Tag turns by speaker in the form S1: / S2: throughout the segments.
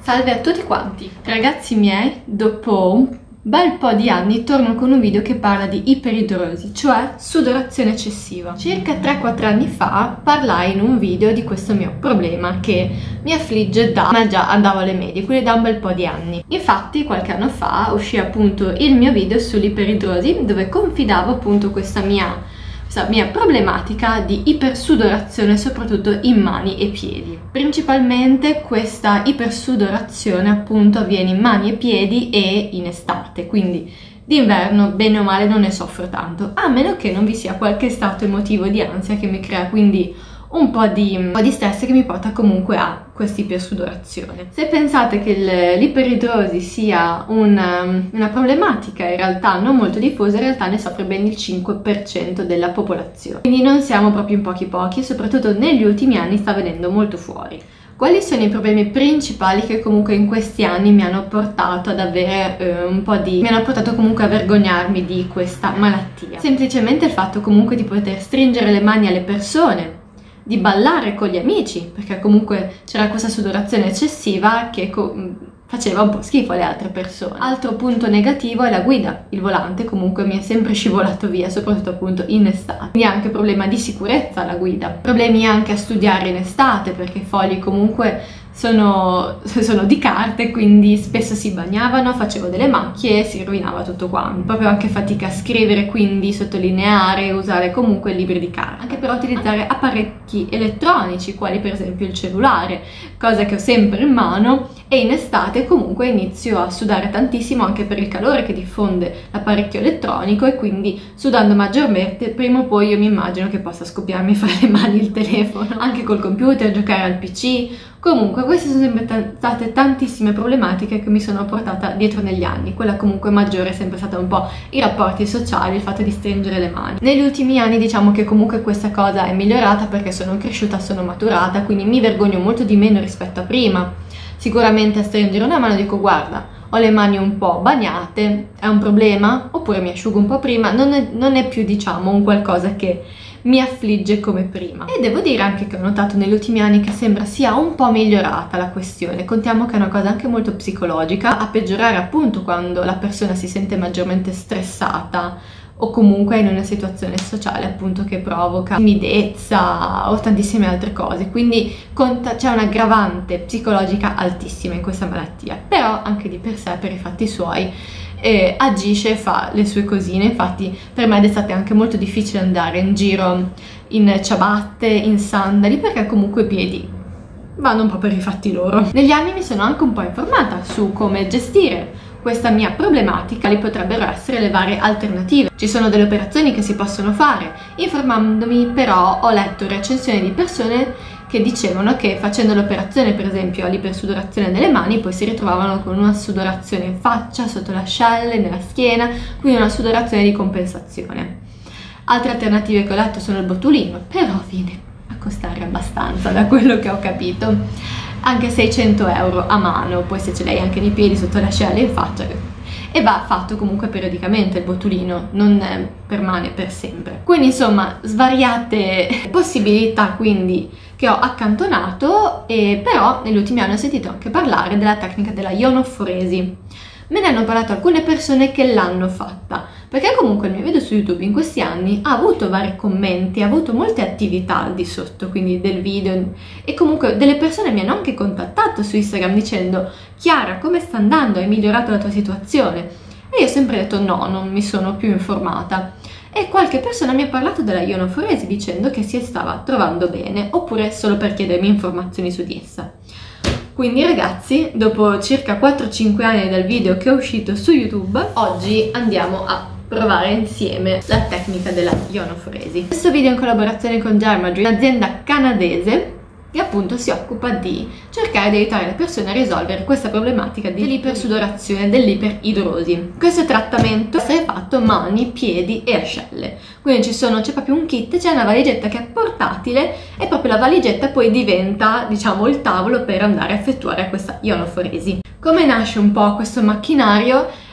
S1: Salve a tutti quanti! Ragazzi miei, dopo un bel po' di anni torno con un video che parla di iperidrosi, cioè sudorazione eccessiva. Circa 3-4 anni fa parlai in un video di questo mio problema che mi affligge ma già andavo alle medie, quindi da un bel po' di anni. Infatti qualche anno fa uscì appunto il mio video sull'iperidrosi dove confidavo appunto questa mia problematica di ipersudorazione soprattutto in mani e piedi. Principalmente questa ipersudorazione appunto avviene in mani e piedi e in estate, quindi d'inverno bene o male non ne soffro tanto, a meno che non vi sia qualche stato emotivo di ansia che mi crea quindi un po' di stress che mi porta comunque a questa ipersudorazione. Se pensate che l'iperidrosi sia una problematica in realtà non molto diffusa, in realtà ne soffre ben il 5% della popolazione. Quindi non siamo proprio in pochi e soprattutto negli ultimi anni sta venendo molto fuori. Quali sono i problemi principali che comunque in questi anni mi hanno portato ad avere mi hanno portato comunque a vergognarmi di questa malattia? Semplicemente il fatto comunque di poter stringere le mani alle persone, di ballare con gli amici, perché comunque c'era questa sudorazione eccessiva che faceva un po' schifo alle altre persone. Altro punto negativo è la guida, il volante comunque mi è sempre scivolato via, soprattutto appunto in estate. Quindi anche problema di sicurezza la guida, problemi anche a studiare in estate perché i fogli comunque sono di carte, quindi spesso si bagnavano, facevo delle macchie e si rovinava tutto quanto. Proprio anche fatica a scrivere, quindi sottolineare, usare comunque libri di carta. Anche per utilizzare apparecchi elettronici, quali per esempio il cellulare, cosa che ho sempre in mano, e in estate comunque inizio a sudare tantissimo anche per il calore che diffonde l'apparecchio elettronico e quindi sudando maggiormente prima o poi io mi immagino che possa scoppiarmi fra le mani il telefono, anche col computer, giocare al PC. Comunque queste sono sempre state tantissime problematiche che mi sono portata dietro negli anni. Quella comunque maggiore è sempre stata un po' i rapporti sociali, il fatto di stringere le mani. Negli ultimi anni diciamo che comunque questa cosa è migliorata perché sono cresciuta, sono maturata, quindi mi vergogno molto di meno rispetto a prima. Sicuramente a stringere una mano dico guarda, ho le mani un po' bagnate, è un problema? Oppure mi asciugo un po' prima, non è più diciamo un qualcosa che mi affligge come prima. E devo dire anche che ho notato negli ultimi anni che sembra sia un po' migliorata la questione. Contiamo che è una cosa anche molto psicologica, a peggiorare appunto quando la persona si sente maggiormente stressata o comunque in una situazione sociale appunto che provoca timidezza o tantissime altre cose, quindi c'è un'aggravante psicologica altissima in questa malattia, però anche di per sé, per i fatti suoi, agisce e fa le sue cosine. Infatti per me è stato anche molto difficile andare in giro in ciabatte, in sandali, perché comunque i piedi vanno un po' per i fatti loro. Negli anni mi sono anche un po' informata su come gestire questa mia problematica, quali potrebbero essere le varie alternative. Ci sono delle operazioni che si possono fare. Informandomi però ho letto recensioni di persone che dicevano che facendo l'operazione per esempio all'ipersudorazione delle mani poi si ritrovavano con una sudorazione in faccia, sotto le ascelle, nella schiena, quindi una sudorazione di compensazione. Altre alternative che ho letto sono il botulino, però viene a costare abbastanza da quello che ho capito, anche 600 euro a mano, poi se ce l'hai anche nei piedi, sotto le ascelle, in faccia, e va fatto comunque periodicamente il botulino, non permane per sempre. Quindi insomma svariate possibilità quindi che ho accantonato, e però negli ultimi anni ho sentito anche parlare della tecnica della ionoforesi. Me ne hanno parlato alcune persone che l'hanno fatta, perché comunque il mio video su YouTube in questi anni ha avuto vari commenti, ha avuto molte attività al di sotto, quindi del video, e comunque delle persone mi hanno anche contattato su Instagram dicendo Chiara, come sta andando? Hai migliorato la tua situazione? E io ho sempre detto no, non mi sono più informata. E qualche persona mi ha parlato della ionoforesi dicendo che si stava trovando bene, oppure solo per chiedermi informazioni su di essa. Quindi ragazzi, dopo circa 4-5 anni dal video che è uscito su YouTube, oggi andiamo a provare insieme la tecnica della ionoforesi. Questo video è in collaborazione con Dermadream, un'azienda canadese che appunto si occupa di cercare di aiutare le persone a risolvere questa problematica dell'ipersudorazione, dell'iperidrosi. Questo trattamento può essere fatto mani, piedi e ascelle. Quindi c'è proprio un kit, c'è una valigetta che è portatile e proprio la valigetta poi diventa, diciamo, il tavolo per andare a effettuare questa ionoforesi. Come nasce un po' questo macchinario?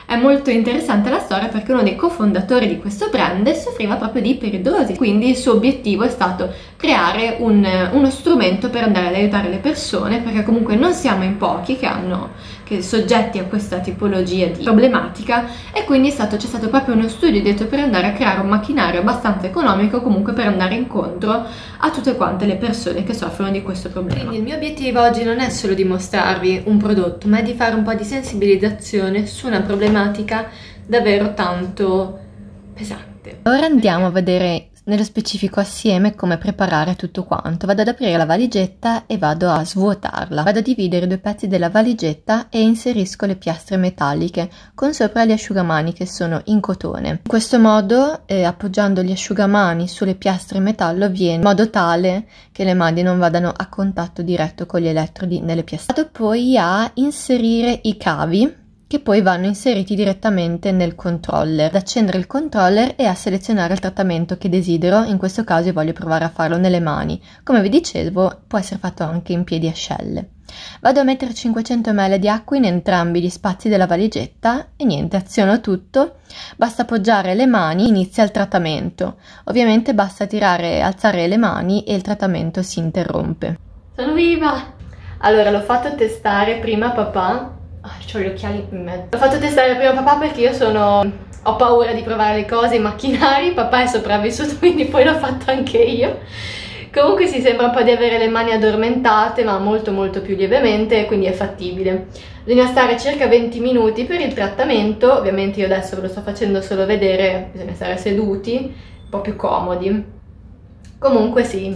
S1: È molto interessante la storia perché uno dei cofondatori di questo brand soffriva proprio di iperidrosi, quindi il suo obiettivo è stato creare uno strumento per andare ad aiutare le persone, perché comunque non siamo in pochi che soggetti a questa tipologia di problematica, e quindi c'è stato proprio uno studio dietro per andare a creare un macchinario abbastanza economico comunque per andare incontro a tutte quante le persone che soffrono di questo problema. Quindi il mio obiettivo oggi non è solo di mostrarvi un prodotto, ma è di fare un po' di sensibilizzazione su una problematica davvero tanto pesante. Ora andiamo a vedere nello specifico assieme come preparare tutto quanto. Vado ad aprire la valigetta e vado a svuotarla. Vado a dividere due pezzi della valigetta e inserisco le piastre metalliche con sopra gli asciugamani che sono in cotone. In questo modo, appoggiando gli asciugamani sulle piastre in metallo, avviene in modo tale che le mani non vadano a contatto diretto con gli elettrodi nelle piastre. Vado poi a inserire i cavi che poi vanno inseriti direttamente nel controller, ad accendere il controller e a selezionare il trattamento che desidero. In questo caso io voglio provare a farlo nelle mani. Come vi dicevo, può essere fatto anche in piedi ascelle. Vado a mettere 500 ml di acqua in entrambi gli spazi della valigetta e niente, aziono tutto. Basta appoggiare le mani, inizia il trattamento. Ovviamente basta alzare le mani e il trattamento si interrompe. Sono viva! Allora, l'ho fatto testare prima papà. Ho gli occhiali in mezzo. L'ho fatto testare prima papà perché ho paura di provare le cose, i macchinari. Papà è sopravvissuto, quindi poi l'ho fatto anche io. Comunque si sembra un po' di avere le mani addormentate, ma molto molto più lievemente, quindi è fattibile. Bisogna stare circa 20 minuti per il trattamento. Ovviamente io adesso ve lo sto facendo solo vedere, bisogna stare seduti, un po' più comodi. Comunque sì,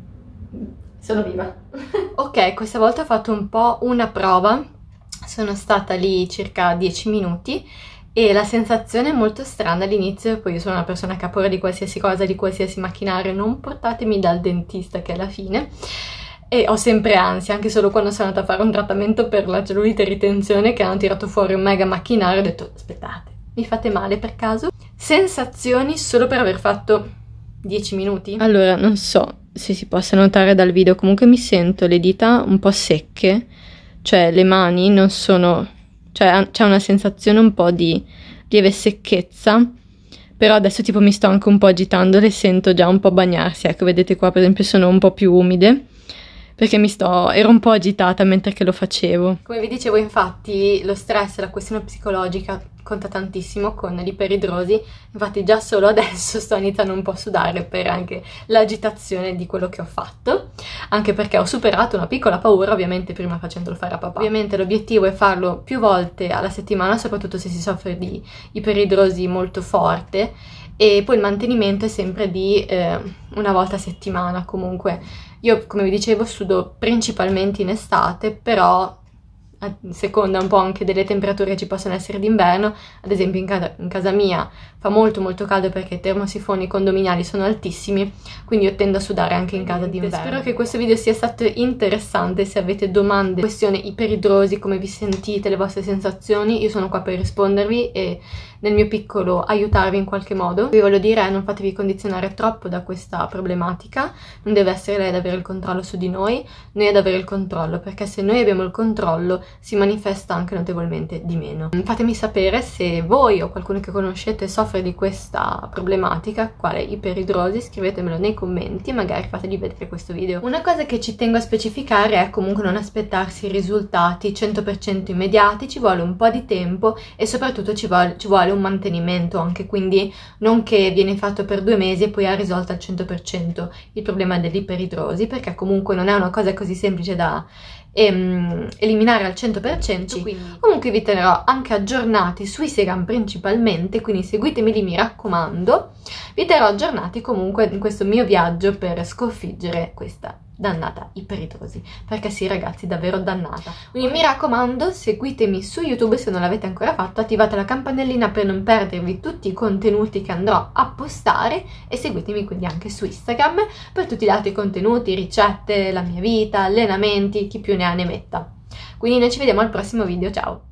S1: sono viva. Ok, questa volta ho fatto un po' una prova. Sono stata lì circa 10 minuti e la sensazione è molto strana all'inizio. Poi io sono una persona che ha paura di qualsiasi cosa, di qualsiasi macchinario, non portatemi dal dentista che è la fine, e ho sempre ansia, anche solo quando sono andata a fare un trattamento per la cellulite e ritenzione che hanno tirato fuori un mega macchinario, ho detto aspettate, mi fate male per caso? Sensazioni solo per aver fatto 10 minuti? Allora, non so se si possa notare dal video, comunque mi sento le dita un po' secche, cioè le mani non sono, cioè c'è una sensazione un po' di lieve secchezza, però adesso tipo mi sto anche un po' agitando, le sento già un po' bagnarsi, ecco vedete qua per esempio sono un po' più umide, perché ero un po' agitata mentre che lo facevo. Come vi dicevo infatti lo stress, la questione psicologica conta tantissimo con l'iperidrosi, infatti già solo adesso sto iniziando un po' a sudare per anche l'agitazione di quello che ho fatto, anche perché ho superato una piccola paura ovviamente prima facendolo fare a papà. Ovviamente l'obiettivo è farlo più volte alla settimana, soprattutto se si soffre di iperidrosi molto forte, e poi il mantenimento è sempre di una volta a settimana. Comunque io, come vi dicevo, sudo principalmente in estate, però a seconda un po' anche delle temperature che ci possono essere d'inverno. Ad esempio in casa mia fa molto molto caldo perché i termosifoni condominiali sono altissimi, quindi io tendo a sudare anche in casa d'inverno. Spero che questo video sia stato interessante. Se avete domande, questione iperidrosi, come vi sentite, le vostre sensazioni, io sono qua per rispondervi e nel mio piccolo aiutarvi in qualche modo. Vi voglio dire, non fatevi condizionare troppo da questa problematica, non deve essere lei ad avere il controllo su di noi ad avere il controllo, perché se noi abbiamo il controllo si manifesta anche notevolmente di meno. Fatemi sapere se voi o qualcuno che conoscete soffre di questa problematica, quale iperidrosi, scrivetemelo nei commenti e magari fatemi vedere questo video. Una cosa che ci tengo a specificare è comunque non aspettarsi risultati 100% immediati, ci vuole un po' di tempo e soprattutto ci vuole un mantenimento anche, quindi non che viene fatto per 2 mesi e poi ha risolto al 100% il problema dell'iperidrosi, perché comunque non è una cosa così semplice da eliminare al 100%. Quindi comunque vi terrò anche aggiornati sui Serum principalmente, quindi seguitemi lì, mi raccomando. Vi terrò aggiornati comunque in questo mio viaggio per sconfiggere questa dannata iperidrosi, perché sì ragazzi, davvero dannata. Quindi mi raccomando, seguitemi su YouTube se non l'avete ancora fatto, attivate la campanellina per non perdervi tutti i contenuti che andrò a postare e seguitemi quindi anche su Instagram per tutti gli altri contenuti, ricette, la mia vita, allenamenti, chi più ne ha ne metta. Quindi noi ci vediamo al prossimo video, ciao!